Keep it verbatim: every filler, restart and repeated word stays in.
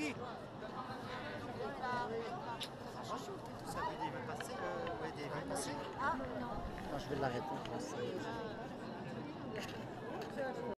qui? Ça veut dire, il va passer, euh, ouais, il va passer. Ah non. Non, je vais l'arrêter.